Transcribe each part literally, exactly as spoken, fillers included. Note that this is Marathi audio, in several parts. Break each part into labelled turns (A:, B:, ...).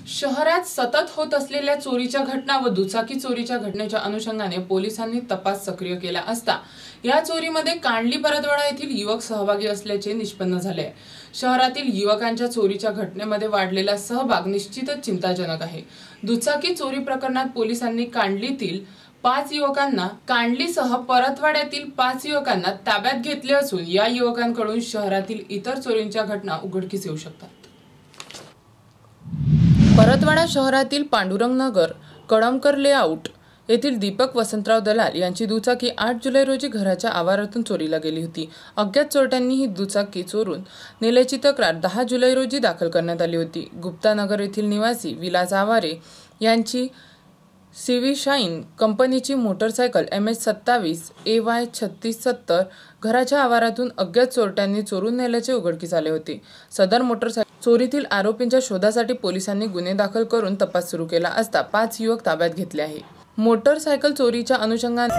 A: शहरात सतत होत असलेल्या चोरीच्या घटना व दुचाकी चोरीच्या घटनेच्या अनुषंगाने पोलिसांनी तपास सक्रिय केला असता या चोरीमध्ये कांडली परतवाडा येथील युवक सहभागी असल्याचे निष्पन्न झाले. शहरातील युवकांच्या चोरीच्या घटनेमध्ये वाढलेला सहभाग निश्चितच चिंताजनक आहे. दुचाकी चोरी प्रकरणात पोलिसांनी कांडलीतील पाच युवकांना कांडलीसह परतवाड्यातील पाच युवकांना ताब्यात घेतले असून या युवकांकडून शहरातील इतर चोरींच्या घटना उघडकीस येऊ शकतात. परतवाडा शहरातील पांडुरंग नगर कळमकर लेआउट येथील दीपक वसंतराव दलाल यांची दुचाकी आठ जुलै रोजी घराच्या आवारातून चोरीला गेली होती. अज्ञात चोरट्यांनी ही दुचाकी चोरून नेल्याची तक्रार दहा जुलै रोजी दाखल करण्यात आली होती. गुप्ता नगर येथील निवासी विलास आवारे यांची सीव्ही शाईन कंपनीची मोटरसायकल एम एच सत्तावीस ए वाय छत्तीस सत्तर घराच्या आवारातून अज्ञात चोरट्यांनी चोरून नेल्याचे उघडकीस आले होते. सदर मोटरसायकल चोरीतील आरोपींच्या शोधासाठी पोलिसांनी गुन्हे दाखल करून तपास सुरू केला असता पाच युवक ताब्यात घेतले आहे. मोटरसायकल चोरीच्या अनुषंगाने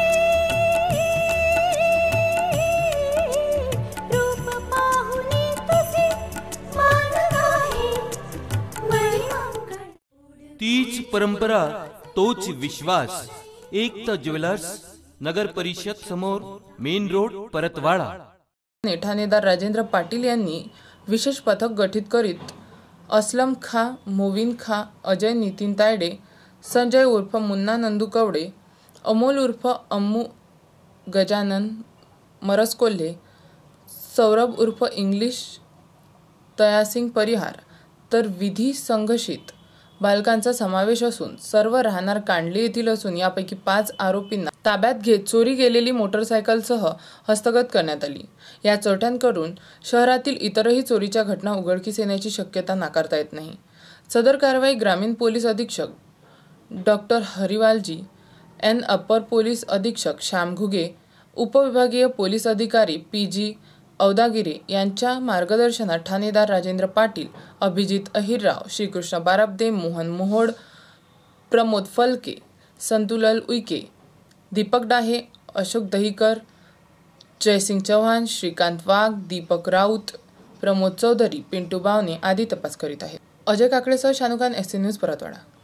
B: तीच परंपरा तोच विश्वास. एकता ज्वेलर्स, नगर परिषद समोर, मेन रोड, परतवाडा.
A: ठाणेदार राजेंद्र पाटील यांनी विशेष पथक गठीत करीत असलम खा, मोविन खा, अजय नितीन तायडे, संजय उर्फ मुन्ना नंदू कवडे, अमोल उर्फ अम्मू गजानन मरसकोल्हे, सौरभ उर्फ इंग्लिश तयासिंग परिहार तर विधी संघर्षित बालकांचा समावेश असून सर्व राहणार कांडली येथील असून यापैकी पाच आरोपींना ताब्यात घेत चोरी गेलेली मोटरसायकलसह हस्तगत करण्यात आली. या चोरट्यांकडून शहरातील इतरही चोरीच्या घटना उघडकीस येण्याची शक्यता नाकारता येत नाही. सदर कारवाई ग्रामीण पोलीस अधीक्षक डॉक्टर हरिवालजी एन, अपर पोलीस अधीक्षक श्याम घुगे, उपविभागीय पोलीस अधिकारी पी जी औदागिरे यांच्या मार्गदर्शनात ठाणेदार राजेंद्र पाटील, अभिजित अहिरराव, श्रीकृष्ण बारबदे, मोहन मोहोड, प्रमोद फलके, संतुलाल उईके, दीपक डाहे, अशोक दहीकर, जयसिंग चव्हाण, श्रीकांत वाघ, दीपक राऊत, प्रमोद चौधरी, पिंटू बावने आदी तपास करीत आहेत. अजय काकडेसह Shanukhan, S C news, Paratwada.